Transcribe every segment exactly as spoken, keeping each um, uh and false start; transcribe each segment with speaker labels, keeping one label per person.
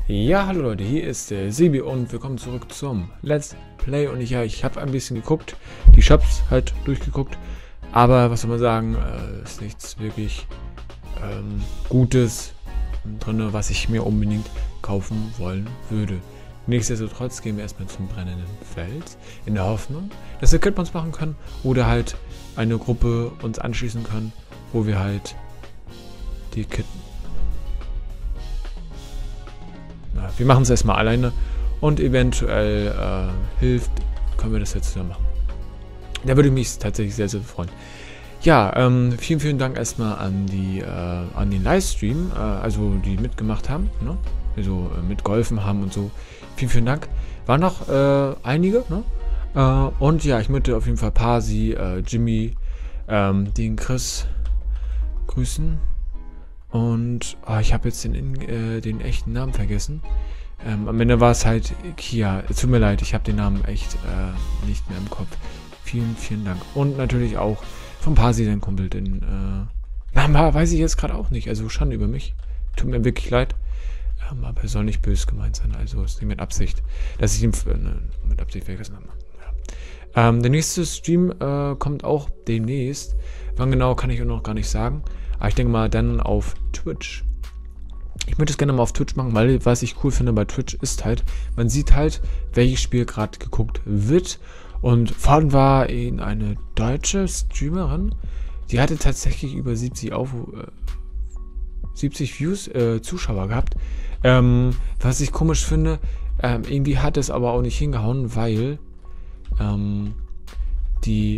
Speaker 1: Ja, hallo Leute, hier ist der Sebi und willkommen zurück zum Let's Play. Und ich, ja, ich habe ein bisschen geguckt, die Shops halt durchgeguckt, aber was soll man sagen, äh, ist nichts wirklich ähm, Gutes drin, was ich mir unbedingt kaufen wollen würde. Nichtsdestotrotz gehen wir erstmal zum brennenden Fels, in der Hoffnung, dass wir Kidmons machen können oder halt eine Gruppe uns anschließen können, wo wir halt die Kitten. Na, wir machen es erstmal alleine und eventuell äh, hilft, können wir das jetzt zusammen machen. Da würde ich mich tatsächlich sehr, sehr freuen. Ja, ähm, vielen, vielen Dank erstmal an die, äh, an den Livestream, äh, also die mitgemacht haben, ne? Also äh, mitgeholfen haben und so. Vielen, vielen Dank. Waren noch äh, einige, ne? Äh, und ja, ich möchte auf jeden Fall Pasi, äh, Jimmy, ähm, den Chris grüßen. Und oh, ich habe jetzt den, äh, den echten Namen vergessen. Ähm, am Ende war es halt Kia. Tut mir leid, ich habe den Namen echt äh, nicht mehr im Kopf. Vielen, vielen Dank. Und natürlich auch vom Pasi, den Kumpel. Den äh, Namen weiß ich jetzt gerade auch nicht. Also Schande über mich. Tut mir wirklich leid. Ähm, aber er soll nicht böse gemeint sein. Also ist nicht mit Absicht, dass ich ihn äh, mit Absicht vergessen habe. Ja. Ähm, der nächste Stream äh, kommt auch demnächst. Wann genau, kann ich auch noch gar nicht sagen. Aber ich denke mal dann auf Twitch. Ich möchte es gerne mal auf Twitch machen, weil was ich cool finde bei Twitch ist halt, man sieht halt, welches Spiel gerade geguckt wird. Und vorhin war eben eine deutsche Streamerin, die hatte tatsächlich über siebzig, auf, äh, siebzig Views, äh, Zuschauer gehabt. Ähm, was ich komisch finde, ähm, irgendwie hat es aber auch nicht hingehauen, weil ähm, die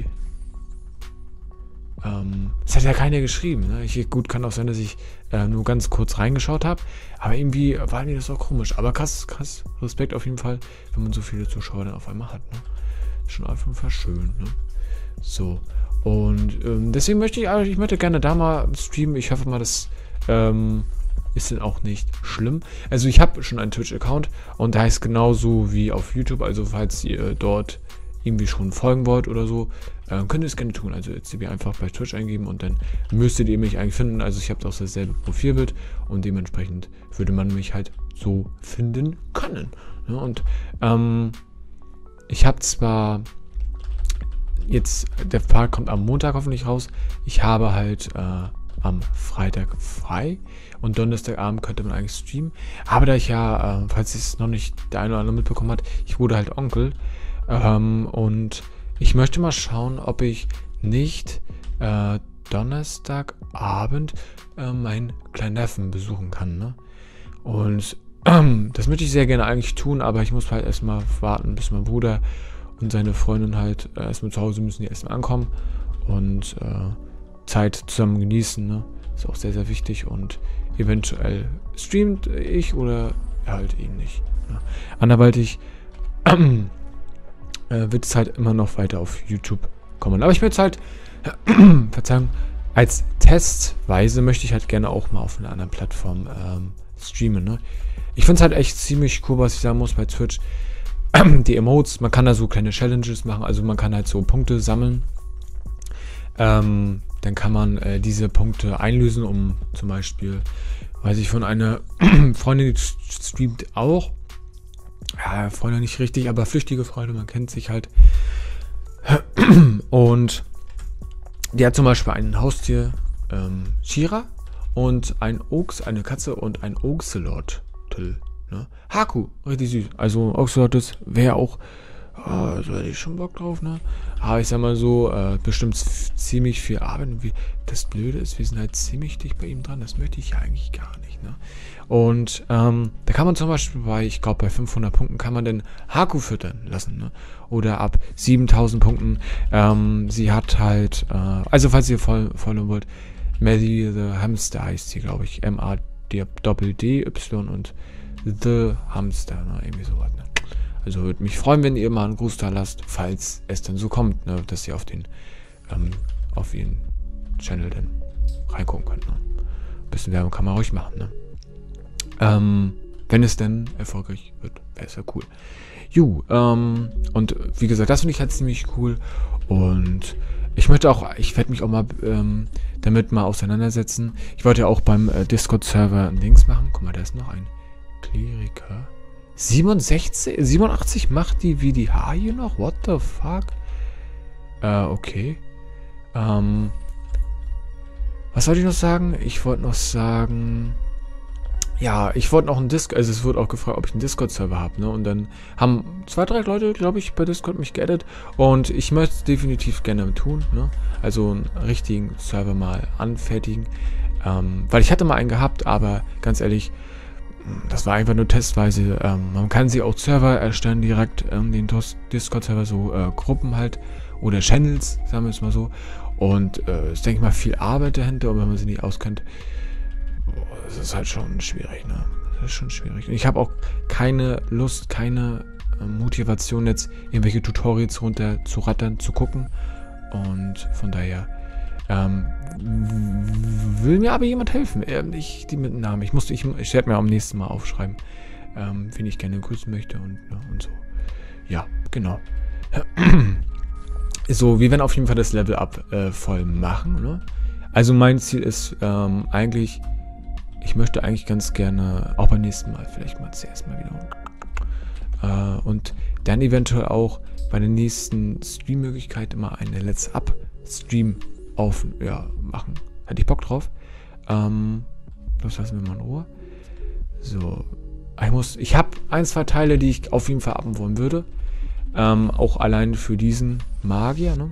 Speaker 1: Ähm, es hat ja keiner geschrieben. Ne? Ich, gut, kann auch sein, dass ich äh, nur ganz kurz reingeschaut habe. Aber irgendwie war mir das auch komisch. Aber krass, krass. Respekt auf jeden Fall, wenn man so viele Zuschauer dann auf einmal hat. Ne? Schon auf jeden Fall schön. Ne? So. Und ähm, deswegen möchte ich, also ich möchte gerne da mal streamen. Ich hoffe mal, das ähm, ist dann auch nicht schlimm. Also ich habe schon einen Twitch-Account und der heißt genauso wie auf YouTube. Also falls ihr dort irgendwie schon folgen wollt oder so, äh, könnt ihr es gerne tun. Also jetzt einfach bei Twitch eingeben und dann müsstet ihr mich eigentlich finden. Also ich habe auch dasselbe Profilbild und dementsprechend würde man mich halt so finden können. Ja, und ähm, ich habe zwar jetzt, der Part kommt am Montag hoffentlich raus. Ich habe halt äh, am Freitag frei und Donnerstagabend könnte man eigentlich streamen. Aber da ich ja, äh, falls es noch nicht der eine oder andere mitbekommen hat, ich wurde halt Onkel. Ähm, und ich möchte mal schauen, ob ich nicht äh, Donnerstagabend äh, meinen kleinen Neffen besuchen kann. Ne? Und ähm, das möchte ich sehr gerne eigentlich tun, aber ich muss halt erstmal warten, bis mein Bruder und seine Freundin halt äh, erstmal zu Hause müssen, die erstmal ankommen und äh, Zeit zusammen genießen. Ne? Ist auch sehr, sehr wichtig und eventuell streamt ich oder halt ihn nicht. Ne? Anderweitig ähm, Äh, wird es halt immer noch weiter auf YouTube kommen. Aber ich möchte halt, äh, Verzeihung, als Testweise möchte ich halt gerne auch mal auf einer anderen Plattform ähm, streamen. Ne? Ich finde es halt echt ziemlich cool, was ich sagen muss bei Twitch. Die Emotes, man kann da so kleine Challenges machen, also man kann halt so Punkte sammeln. Ähm, dann kann man äh, diese Punkte einlösen, um zum Beispiel, weiß ich, von einer Freundin, die streamt auch. Ja, Freunde nicht richtig, aber flüchtige Freunde, man kennt sich halt. Und die hat zum Beispiel ein Haustier, ähm, Shira, und ein Ochs, eine Katze und ein Oxalotl. Ne? Haku, richtig süß. Also Oxalotl wäre auch, oh, so hätte ich schon Bock drauf, ne? Aber ich sag mal so, äh, bestimmt ziemlich viel Arbeit. Wie, das Blöde ist, wir sind halt ziemlich dicht bei ihm dran. Das möchte ich ja eigentlich gar nicht, ne? Und ähm, da kann man zum Beispiel bei, ich glaube bei fünfhundert Punkten kann man den Haku füttern lassen, ne? Oder ab siebentausend Punkten. Ähm, sie hat halt, äh, also falls ihr voll, folgen wollt, Maddie the Hamster heißt sie, glaube ich. M A D D Y und The Hamster, ne? Irgendwie sowas, ne? Also würde mich freuen, wenn ihr mal einen Gruß da lasst, falls es dann so kommt, ne, dass ihr auf den ähm, auf ihren Channel dann reingucken könnt. Ne? Ein bisschen Werbung kann man ruhig machen. Ne? Ähm, wenn es denn erfolgreich wird, wäre es ja cool. Ju, ähm, und wie gesagt, das finde ich halt ziemlich cool. Und ich möchte auch, ich werde mich auch mal ähm, damit mal auseinandersetzen. Ich wollte ja auch beim äh, Discord-Server ein Dings machen. Guck mal, da ist noch ein Kleriker. siebenundsechzig, siebenundachtzig macht die wie die H hier noch? What the fuck? Äh, okay. Ähm. Was wollte ich noch sagen? Ich wollte noch sagen... Ja, ich wollte noch einen Discord, also es wurde auch gefragt, ob ich einen Discord-Server habe, ne? Und dann haben zwei, drei Leute, glaube ich, bei Discord mich geaddet. Und ich möchte es definitiv gerne tun, ne? Also einen richtigen Server mal anfertigen. Ähm, weil ich hatte mal einen gehabt, aber ganz ehrlich, das war einfach nur testweise. Ähm, man kann sich auch Server erstellen, direkt in den Discord-Server, so äh, Gruppen halt. Oder Channels, sagen wir es mal so. Und äh, ist, denke ich mal, viel Arbeit dahinter. Und wenn man sich nicht auskennt, das ist halt schon schwierig, ne? Das ist schon schwierig. Und ich habe auch keine Lust, keine äh, Motivation, jetzt irgendwelche Tutorials runter zu rattern, zu gucken. Und von daher ähm, will mir aber jemand helfen. Äh, ich, die mit dem Namen. Ich musste, ich, ich werde mir am nächsten Mal aufschreiben, ähm, wen ich gerne grüßen möchte und, ne, und so. Ja, genau. So, wir werden auf jeden Fall das Level Up äh, voll machen, ne? Also mein Ziel ist ähm, eigentlich, ich möchte eigentlich ganz gerne, auch beim nächsten Mal, vielleicht mal zuerst mal wieder. Äh, und dann eventuell auch bei der nächsten Stream-Möglichkeit immer eine Let's Up-Stream auf, ja, machen. Hätte ich Bock drauf. Ähm, das lassen wir mal in Ruhe. So, ich muss, ich habe ein, zwei Teile, die ich auf jeden Fall appen wollen würde. Ähm, auch allein für diesen Magier, ne?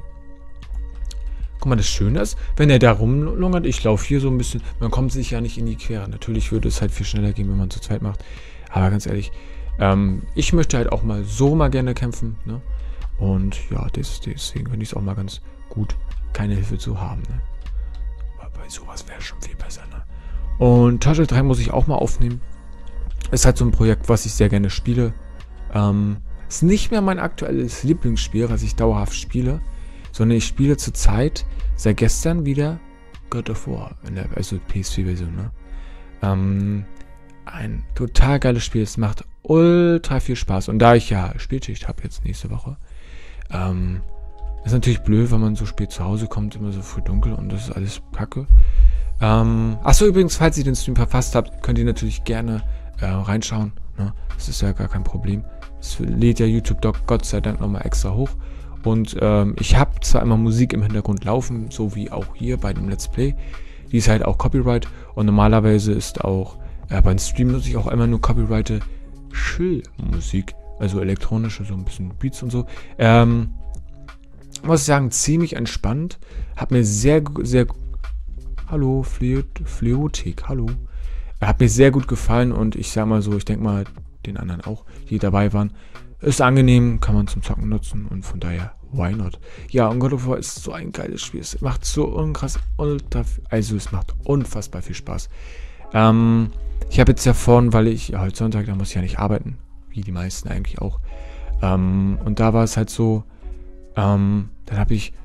Speaker 1: Guck mal, das Schöne ist, wenn er da rumlungert, ich laufe hier so ein bisschen, man kommt sich ja nicht in die Quere. Natürlich würde es halt viel schneller gehen, wenn man zu zweit macht. Aber ganz ehrlich, ähm, ich möchte halt auch mal so mal gerne kämpfen, ne? Und ja, das, deswegen finde ich es auch mal ganz gut, keine Hilfe zu haben, ne? Aber bei sowas wäre schon viel besser, ne? Und Tasche drei muss ich auch mal aufnehmen. Ist halt so ein Projekt, was ich sehr gerne spiele. Ähm, ist nicht mehr mein aktuelles Lieblingsspiel, was ich dauerhaft spiele, sondern ich spiele zurzeit seit gestern wieder God of War, in der, also P S vier Version, ne? Ähm, ein total geiles Spiel, es macht ultra viel Spaß. Und da ich ja Spätschicht habe jetzt nächste Woche, ähm, ist natürlich blöd, wenn man so spät zu Hause kommt, immer so früh dunkel und das ist alles kacke. Ähm, achso, übrigens, falls ihr den Stream verfasst habt, könnt ihr natürlich gerne äh, reinschauen, ne? Das ist ja gar kein Problem. Es lädt ja YouTube doch Gott sei Dank nochmal extra hoch. Und ähm, ich habe zwar immer Musik im Hintergrund laufen, so wie auch hier bei dem Let's Play. Die ist halt auch Copyright. Und normalerweise ist auch, äh, beim Stream nutze ich auch immer nur Copyrighted Chill-Musik. Also elektronische, so ein bisschen Beats und so. Ähm, muss ich sagen, ziemlich entspannt. Hat mir sehr, sehr... Hallo, Fleotik, hallo. Hat mir sehr gut gefallen und ich sag mal so, ich denke mal, den anderen auch, die dabei waren. Ist angenehm, kann man zum Zocken nutzen und von daher, why not? Ja, und God of War ist so ein geiles Spiel. Es macht so unkrass, ultra, also es macht unfassbar viel Spaß. Ähm, ich habe jetzt ja vorhin, weil ich, ja, heute Sonntag, da muss ich ja nicht arbeiten, wie die meisten eigentlich auch. Ähm, und da war es halt so, ähm, dann habe ich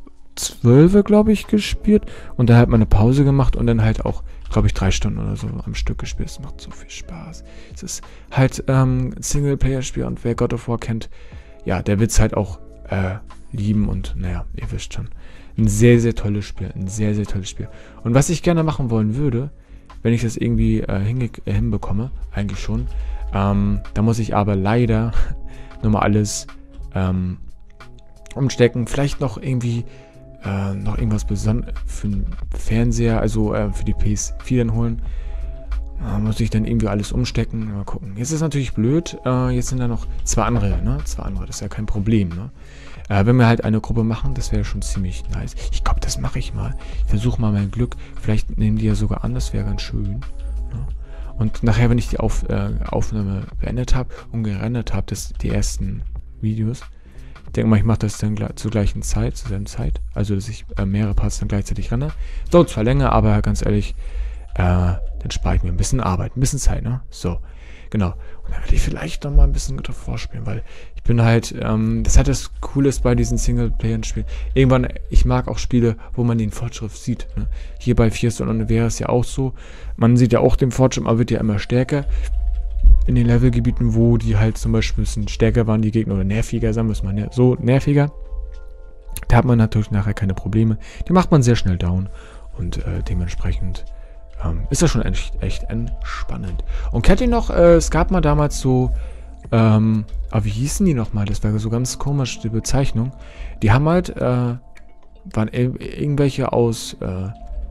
Speaker 1: zwölf, glaube ich, gespielt und dann halt mal eine Pause gemacht und dann halt auch, glaube ich, drei Stunden oder so am Stück gespielt. Es macht so viel Spaß. Es ist halt ähm, ein Singleplayer-Spiel und wer God of War kennt, ja, der wird es halt auch äh, lieben und naja, ihr wisst schon. Ein sehr, sehr tolles Spiel. Ein sehr, sehr tolles Spiel. Und was ich gerne machen wollen würde, wenn ich das irgendwie äh, hinge- äh, hinbekomme, eigentlich schon, ähm, da muss ich aber leider nochmal alles ähm, umstecken. Vielleicht noch irgendwie Äh, noch irgendwas Besonderes für den Fernseher, also äh, für die P S vier dann holen. Da muss ich dann irgendwie alles umstecken. Mal gucken. Jetzt ist natürlich blöd. Äh, jetzt sind da noch zwei andere, ne? Zwei andere, das ist ja kein Problem, ne? Äh, wenn wir halt eine Gruppe machen, das wäre schon ziemlich nice. Ich glaube, das mache ich mal. Ich versuche mal mein Glück. Vielleicht nehmen die ja sogar an, das wäre ganz schön. Ne? Und nachher, wenn ich die Auf, äh, Aufnahme beendet habe und gerendert habe, die ersten Videos, ich denke mal, ich mache das dann gleich, zur gleichen Zeit, zur selben Zeit. Also, dass ich äh, mehrere Parts dann gleichzeitig renne. Dauert zwar länger, aber ganz ehrlich, äh, dann spare ich mir ein bisschen Arbeit, ein bisschen Zeit, ne? So, genau. Und dann werde ich vielleicht noch mal ein bisschen davor spielen, weil ich bin halt, ähm, das hat das Cooles bei diesen Singleplayer-Spielen. Irgendwann, ich mag auch Spiele, wo man den Fortschritt sieht, ne? Hier bei Fierce und wäre es ja auch so. Man sieht ja auch den Fortschritt, man wird ja immer stärker. In den Levelgebieten, wo die halt zum Beispiel ein bisschen stärker waren, die Gegner, oder nerviger, sagen wir es mal, ner- so nerviger, da hat man natürlich nachher keine Probleme. Die macht man sehr schnell down und äh, dementsprechend ähm, ist das schon echt, echt entspannend. Und kennt ihr noch, äh, es gab mal damals so, ähm, aber wie hießen die nochmal? Das war so ganz komisch, die Bezeichnung. Die haben halt, äh, waren ir irgendwelche aus, äh,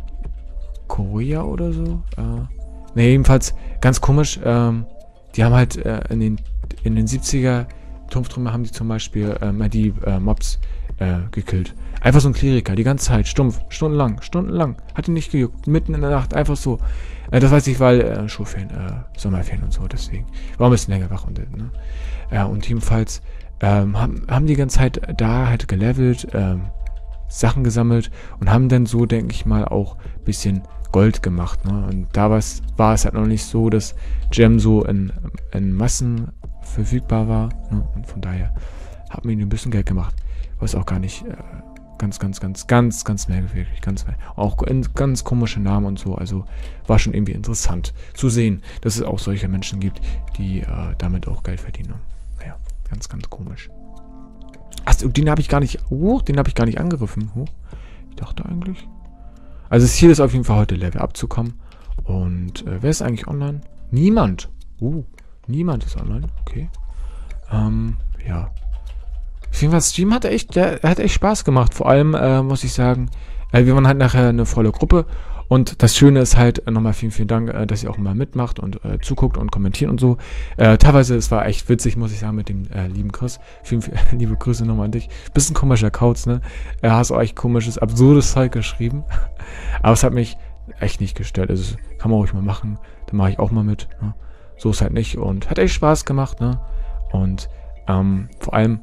Speaker 1: Korea oder so? Äh, ne, jedenfalls ganz komisch, ähm, die haben halt äh, in den in den siebziger Turmtrümmer haben die zum Beispiel äh, mal die äh, Mobs äh, gekillt. Einfach so ein Kleriker, die ganze Zeit, stumpf, stundenlang, stundenlang. Hat ihn nicht gejuckt, mitten in der Nacht, einfach so. Äh, das weiß ich, weil äh, Schulferien, äh, Sommerferien und so, deswegen. War ein bisschen länger wach und, ne? Ja, und jedenfalls ähm, haben, haben die ganze Zeit da halt gelevelt, ähm, Sachen gesammelt und haben dann so, denke ich mal, auch ein bisschen Gold gemacht. Ne? Und da war es halt noch nicht so, dass Gem so in, in Massen verfügbar war. Ne? Und von daher hat man ihnen ein bisschen Geld gemacht. Was auch gar nicht äh, ganz, ganz, ganz, ganz, ganz merkwürdig. Ganz, auch in, ganz komische Namen und so. Also war schon irgendwie interessant zu sehen, dass es auch solche Menschen gibt, die äh, damit auch Geld verdienen. Naja, ganz, ganz komisch. Achso, den habe ich gar nicht. Oh, den habe ich gar nicht angegriffen. Oh, ich dachte eigentlich. Also das Ziel ist auf jeden Fall heute Level abzukommen. Und äh, wer ist eigentlich online? Niemand. Uh, niemand ist online. Okay. Ähm, ja. Auf jeden Fall, Stream hat echt, der, der hat echt Spaß gemacht. Vor allem, äh, muss ich sagen, äh, wir waren halt nachher eine volle Gruppe. Und das Schöne ist halt, äh, nochmal vielen, vielen Dank, äh, dass ihr auch immer mitmacht und äh, zuguckt und kommentiert und so. Äh, teilweise, es war echt witzig, muss ich sagen, mit dem äh, lieben Chris. Vielen, vielen liebe Grüße nochmal an dich. Bisschen komischer Kauz, ne? Er hast auch echt komisches, absurdes Zeug geschrieben. Aber es hat mich echt nicht gestört. Also, das kann man ruhig mal machen. Dann mache ich auch mal mit. Ne? So ist halt nicht. Und hat echt Spaß gemacht, ne? Und ähm, vor allem,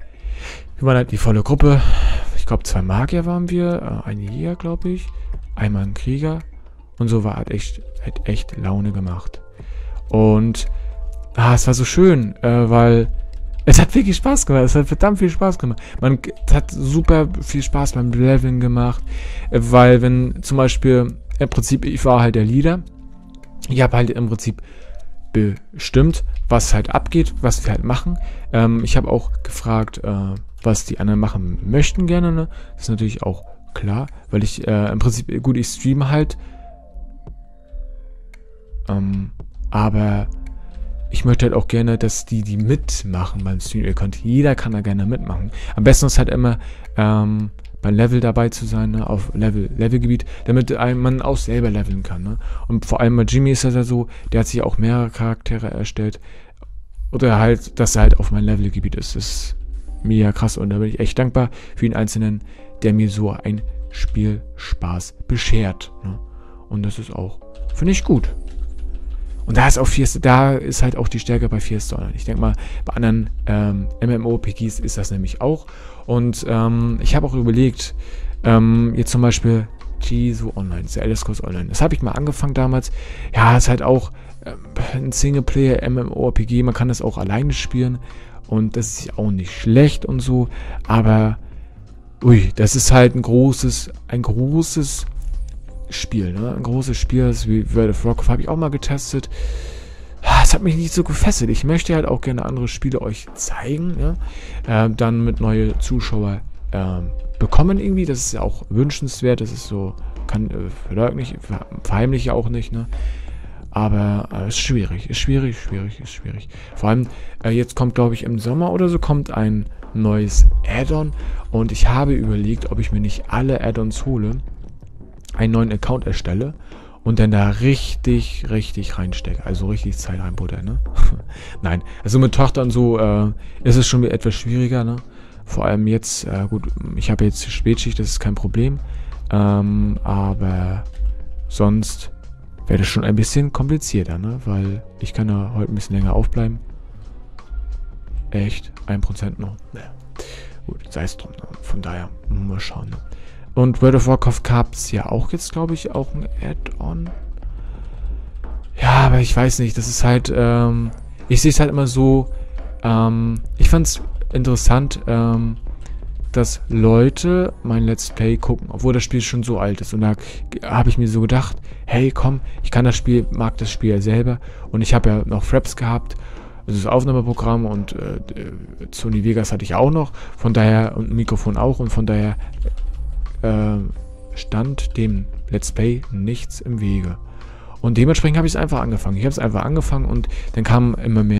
Speaker 1: wir waren halt die volle Gruppe. Ich glaube, zwei Magier waren wir. Äh, ein Jäger, glaube ich. Einmal ein Krieger. Und so war halt echt, hat echt Laune gemacht. Und ah, es war so schön, äh, weil es hat wirklich Spaß gemacht. Es hat verdammt viel Spaß gemacht. Man hat super viel Spaß beim Leveln gemacht. Äh, weil wenn zum Beispiel, im Prinzip, ich war halt der Leader. Ich habe halt im Prinzip bestimmt, was halt abgeht, was wir halt machen. Ähm, ich habe auch gefragt, äh, was die anderen machen möchten gerne. Ne? Das ist natürlich auch klar, weil ich äh, im Prinzip, gut, ich streame halt, ähm, aber ich möchte halt auch gerne, dass die, die mitmachen beim Stream, ihr könnt, jeder kann da gerne mitmachen. Am besten ist halt immer, ähm, beim Level dabei zu sein, ne, auf Level, Levelgebiet, damit man auch selber leveln kann, ne. Und vor allem bei Jimmy ist das ja so, der hat sich auch mehrere Charaktere erstellt, oder halt, dass er halt auf mein Levelgebiet ist, das ist mega krass und da bin ich echt dankbar für jeden Einzelnen, der mir so ein Spielspaß beschert. Ne? Und das ist auch, finde ich gut. Und da ist auch Fiesta, da ist halt auch die Stärke bei Fiesta. Ich denke mal, bei anderen ähm, MMORPGs ist das nämlich auch. Und ähm, ich habe auch überlegt, ähm, jetzt zum Beispiel Jizo Online, der Elder Scrolls Online. Das habe ich mal angefangen damals. Ja, ist halt auch ähm, ein Singleplayer-MMORPG. Man kann das auch alleine spielen. Und das ist auch nicht schlecht und so. Aber ui, das ist halt ein großes, ein großes Spiel, ne? Ein großes Spiel, das wie World of Warcraft habe ich auch mal getestet. Es hat mich nicht so gefesselt. Ich möchte halt auch gerne andere Spiele euch zeigen, ja? äh, dann mit neue Zuschauer äh, bekommen irgendwie. Das ist ja auch wünschenswert. Das ist so, kann äh, verleugne ich, verheimliche auch nicht, ne? Aber es äh, ist schwierig, ist schwierig, schwierig, ist schwierig. Vor allem, äh, jetzt kommt, glaube ich, im Sommer oder so, kommt ein neues Add-on. Und ich habe überlegt, ob ich mir nicht alle Add-ons hole, einen neuen Account erstelle und dann da richtig, richtig reinstecke. Also richtig Zeit reinbutter, ne? Nein, also mit Tochter und so äh, ist es schon etwas schwieriger, ne? Vor allem jetzt, äh, gut, ich habe jetzt Spätschicht, das ist kein Problem. Ähm, aber sonst wäre das schon ein bisschen komplizierter, ne? Weil ich kann ja heute ein bisschen länger aufbleiben. Echt? ein Prozent noch. Naja. Gut, sei es drum. Ne? Von daher, mal schauen. Ne? Und World of Warcraft gab es ja auch jetzt, glaube ich, auch ein Add-on. Ja, aber ich weiß nicht. Das ist halt, ähm, ich sehe es halt immer so, ähm, ich fand es interessant, ähm, dass Leute mein Let's Play gucken, obwohl das Spiel schon so alt ist. Und da habe ich mir so gedacht, hey, komm, ich kann das Spiel, mag das Spiel ja selber. Und ich habe ja noch Fraps gehabt, also das Aufnahmeprogramm und äh, Sony Vegas hatte ich auch noch. Von daher, und ein Mikrofon auch. Und von daher äh, stand dem Let's Play nichts im Wege. Und dementsprechend habe ich es einfach angefangen. Ich habe es einfach angefangen und dann kamen immer mehr